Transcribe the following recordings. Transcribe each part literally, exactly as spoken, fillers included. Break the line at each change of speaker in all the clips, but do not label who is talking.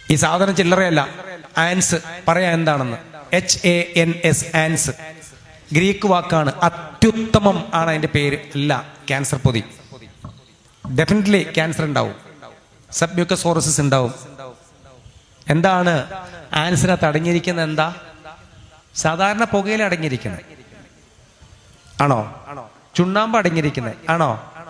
ഈ സാധനം ചില്ലറയല്ല. ആൻസ് പറയാ എന്താണെന്ന്. എച്ച് എ എൻ എസ് ആൻസ് ഗ്രീക്ക് വാക്കാണ്. അത്യുത്തമം ആണ് അതിന്റെ പേര്. അല്ല ക്യാൻസർ പൊതി. ഡെഫിനറ്റ്ലി ക്യാൻസർ ഉണ്ടാവും, സബ്മ്യൂക്കസോറസിസ് ഉണ്ടാവും. എന്താണ് ആൻസിനകത്ത് അടങ്ങിയിരിക്കുന്നത്? എന്താ? സാധാരണ പുകയിൽ അടങ്ങിയിരിക്കുന്നത് ആണോ? ചുണ്ണാമ്പ് അടങ്ങിയിരിക്കുന്നത് ആണോ?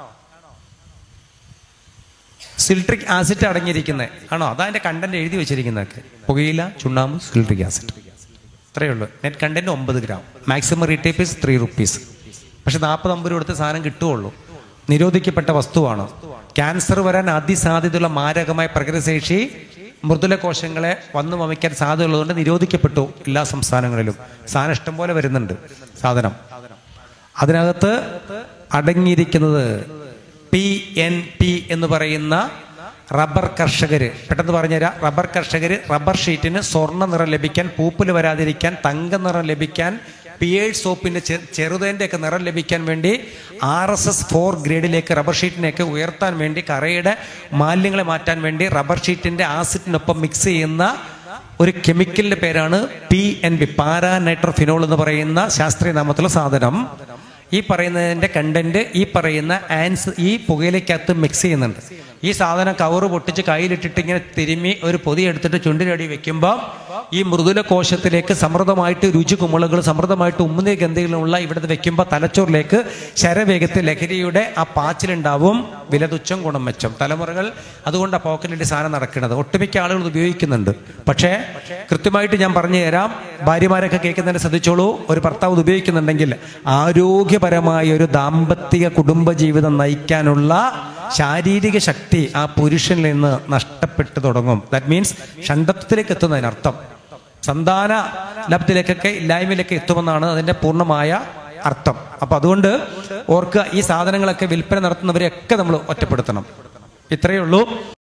സിൽട്രിക് ആസിഡ് അടങ്ങിയിരിക്കുന്നത് ആണോ? അതാ അതിന്റെ കണ്ടന്റ് എഴുതി വെച്ചിരിക്കുന്നതൊക്കെ. പുകയില, ചുണ്ണാമ്പ്, സിൽട്രിക് ആസിഡ്, ഇത്രയേ ഉള്ളൂ. നെറ്റ് കണ്ടന്റ് ഒമ്പത് ഗ്രാം. Maximum retail price three rupees. പക്ഷെ നാൽപ്പത് അമ്പത് രൂപ കൊടുത്ത് സാധനം കിട്ടുകയുള്ളൂ. നിരോധിക്കപ്പെട്ട വസ്തുവാണ്. ക്യാൻസർ വരാൻ അതിസാധ്യതയുള്ള മാരകമായ പ്രകൃതിശേഷി മൃദുല കോശങ്ങളെ വന്നു വമിക്കാൻ സാധ്യതയുള്ളതുകൊണ്ട് നിരോധിക്കപ്പെട്ടു എല്ലാ സംസ്ഥാനങ്ങളിലും. സാധനം ഇഷ്ടം പോലെ വരുന്നുണ്ട്. സാധനം അതിനകത്ത് അടങ്ങിയിരിക്കുന്നത് പി എൻ പി എന്ന് പറയുന്ന റബ്ബർ കർഷകര്, പെട്ടെന്ന് പറഞ്ഞുതരാം. റബ്ബർ കർഷകര് റബ്ബർ ഷീറ്റിന് സ്വർണ്ണ നിറം ലഭിക്കാൻ, പൂപ്പല് വരാതിരിക്കാൻ, തങ്ക നിറം ലഭിക്കാൻ, പിയേഴ്സ് സോപ്പിന്റെ ചെറുതേന്റെ ഒക്കെ നിറം ലഭിക്കാൻ വേണ്ടി ആർ എസ് എസ് ഫോർ ഗ്രേഡിലേക്ക് റബ്ബർ ഷീറ്റിനെയൊക്കെ ഉയർത്താൻ വേണ്ടി, കറയുടെ മാലിന്യങ്ങളെ മാറ്റാൻ വേണ്ടി റബ്ബർ ഷീറ്റിന്റെ ആസിഡിനൊപ്പം മിക്സ് ചെയ്യുന്ന ഒരു കെമിക്കലിന്റെ പേരാണ് P N P, para nitrophenol എന്ന് പറയുന്ന ശാസ്ത്രീയ നാമത്തിലുള്ള സാധനം. ഈ പറയുന്നതിന്റെ കണ്ടന്റ് ഈ പറയുന്ന ആൻസ് ഈ പുകയിലേക്കകത്ത് മിക്സ് ചെയ്യുന്നുണ്ട്. ഈ സാധനം കവറ് പൊട്ടിച്ച് കയ്യിലിട്ടിട്ട് ഇങ്ങനെ തിരുമ്മി ഒരു പൊതി എടുത്തിട്ട് ചുണ്ടിനടി വെക്കുമ്പോൾ ഈ മൃദുല കോശത്തിലേക്ക് സമൃദ്ധമായിട്ട് രുചി കുമിളകൾ, സമൃദ്ധമായിട്ട് ഉമ്മുനീർ ഗന്ധികളുള്ള ഇവിടുത്തെ വെക്കുമ്പോൾ തലച്ചോറിലേക്ക് ശരവേഗത്തിൽ ലഹരിയുടെ ആ പാച്ചിലുണ്ടാവും. വിലതുച്ഛം ഗുണം മെച്ചം. തലമുറകൾ അതുകൊണ്ട് ആ പോക്കറ്റിന്റെ സാധനം നടക്കുന്നത്. ഒട്ടുമിക്ക ആളുകൾ ഉപയോഗിക്കുന്നുണ്ട്. പക്ഷേ കൃത്യമായിട്ട് ഞാൻ പറഞ്ഞു തരാം, ഭാര്യമാരൊക്കെ കേൾക്കുന്നതിനെ ശ്രദ്ധിച്ചോളൂ. ഒരു ഭർത്താവ് ഉപയോഗിക്കുന്നുണ്ടെങ്കിൽ ആരോഗ്യപരമായ ഒരു ദാമ്പത്തിക കുടുംബ ജീവിതം നയിക്കാനുള്ള ശാരീരിക ശക്തി ആ പുരുഷനിൽ നിന്ന് നഷ്ടപ്പെട്ടു തുടങ്ങും. ദാറ്റ് മീൻസ് ഷണ്ടത്വത്തിലേക്ക് എത്തുന്നതിനർത്ഥം സന്താന ലബ്ധിലേക്കൊക്കെ ഇല്ലായ്മയിലേക്ക് എത്തുമെന്നാണ് അതിന്റെ പൂർണ്ണമായ അർത്ഥം. അപ്പൊ അതുകൊണ്ട് ഓർക്കുക, ഈ സാധനങ്ങളൊക്കെ വിൽപ്പന നടത്തുന്നവരെയൊക്കെ നമ്മൾ ഒറ്റപ്പെടുത്തണം. ഇത്രയേ ഉള്ളൂ.